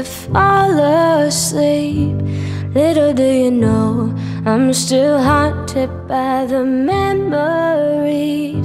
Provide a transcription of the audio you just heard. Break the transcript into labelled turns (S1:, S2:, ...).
S1: to fall asleep. Little do you know, I'm still haunted by the memory